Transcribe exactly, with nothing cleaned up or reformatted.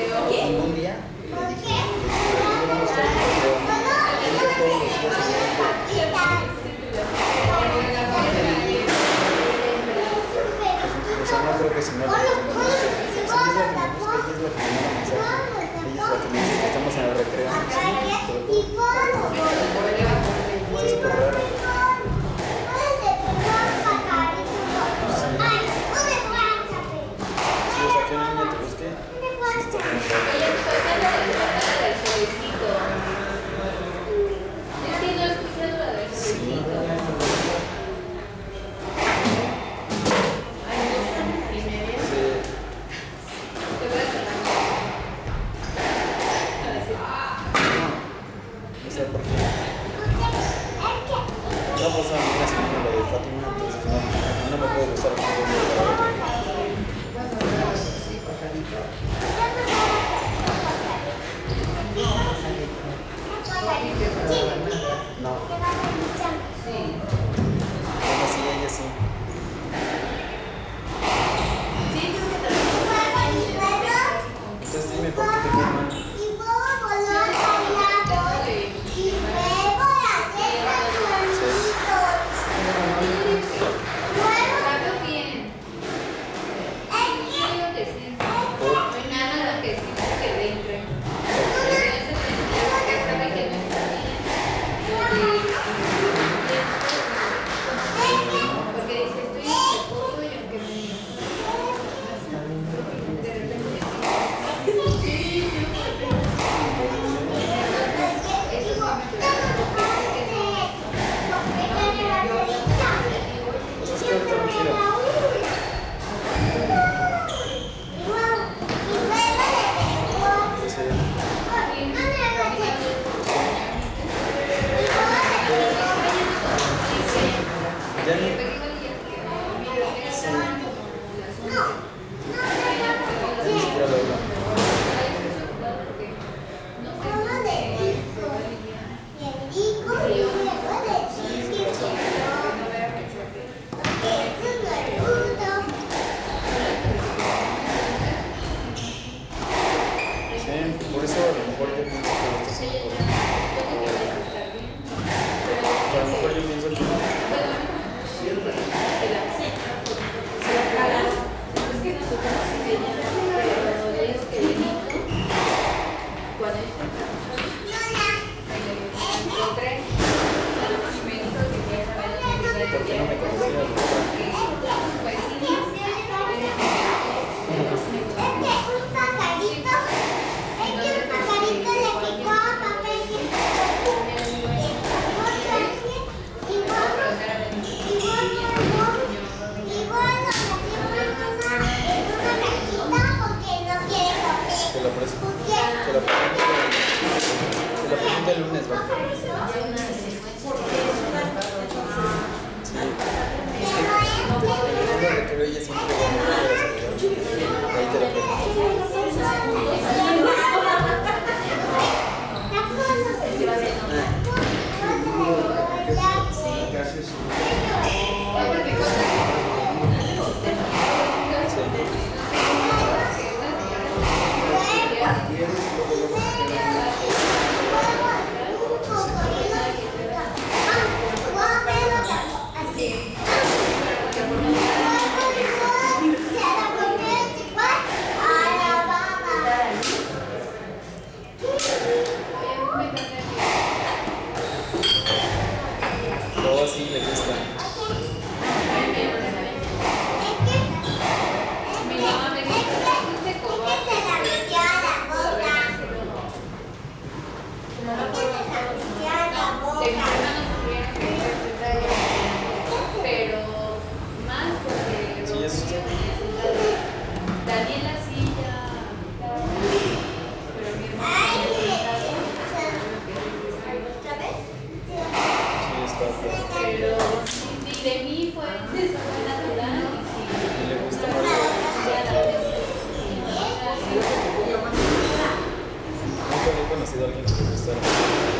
Ningún día. Le dije, yo no estoy pero entro todos los días o sea, no creo que si no le gustemos que si ella es la que me busca, ella es la que me manda mensaje, ella es la que me dice que estamos en el recreo. Es súper raro. Si o sea, que una niña te busque, sí está como no pasa una semana lo de Fátima, entonces no, no me puede gustar el no. Bueno, sí, ella sí. Entonces dime por qué te llaman. Ya ni... Sí. Ni siquiera lo hablo. Sí, por eso a lo mejor yo pienso que esto es un poco... A lo mejor yo pienso que... ¿Por qué no me conocías? Te lo presento. Te lo presento. Te lo presento el lunes, ¿va? Sí. Es que el recreo ella siempre va a morir a saludar. Ahí te lo presento. Gracias. Todo así le gusta. Sí, eso sí. Daniela sí ya. Pero mi hermano. Sí, está. Pero sí, de mí fue natural. Y le gusta más. Nunca había conocido a alguien que le gustara.